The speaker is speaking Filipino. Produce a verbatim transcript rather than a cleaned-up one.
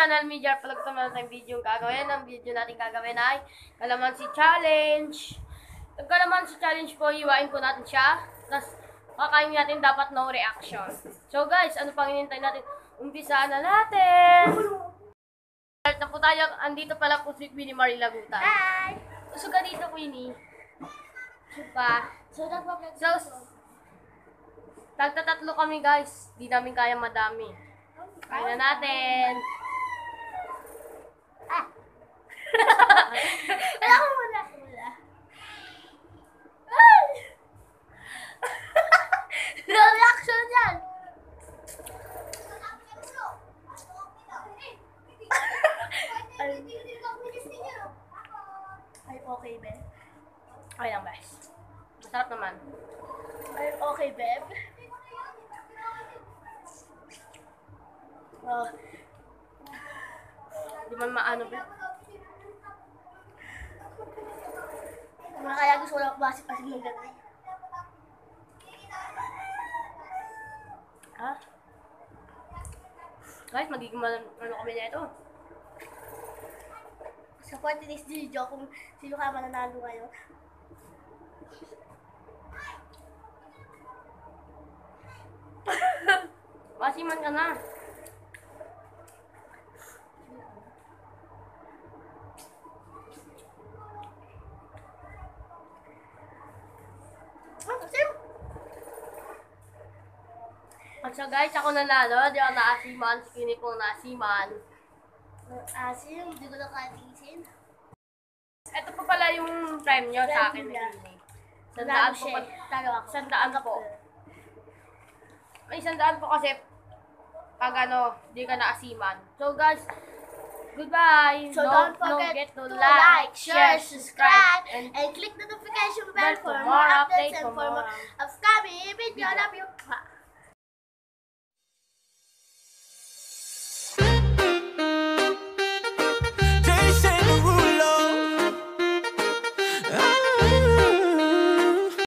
channel, Media Vlog. Tumalang tayong video yung gagawin. Ang video natin gagawin ay Kalamansi Challenge. Ang Kalamansi Challenge po, iwain po natin siya. Tapos, kakain natin dapat no reaction. So guys, ano pang hinintay natin? Umpisa na natin! Start na po tayo. Andito pala po si Queenie Marie Lagutan. Hi! Gusto ka dito, Queenie? Diba? So, nagpa-vlog So, tagtatatlo kami guys. Di namin kaya madami. Kain na natin. Ah! Wala ko muna. Wala. Ay! No reaction yan! Ay, okay, Beb. Okay lang, guys. Masarap naman. Ay, okay, Beb. Oh. Di man maano ba? Mga kaya gusto ko lang pasip-pasip ng gabi. Ha? Guys, magiging mal ano kami na ito. Support this video kung sino ka mananalo kayo. Masiman ka na. At so guys, ako nanalo. Di ako naasiman. Si Queenie po naasiman. Asim, hindi ko na katisin. Ito po pala yung prime nyo sa akin. Sandaan po. Sandaan po. May sandaan po kasi pag ano, di ka naasiman. So guys, goodbye. So no, don't forget no, to like, share, subscribe, and, and click the notification bell for more updates and for more upcoming video. Love you.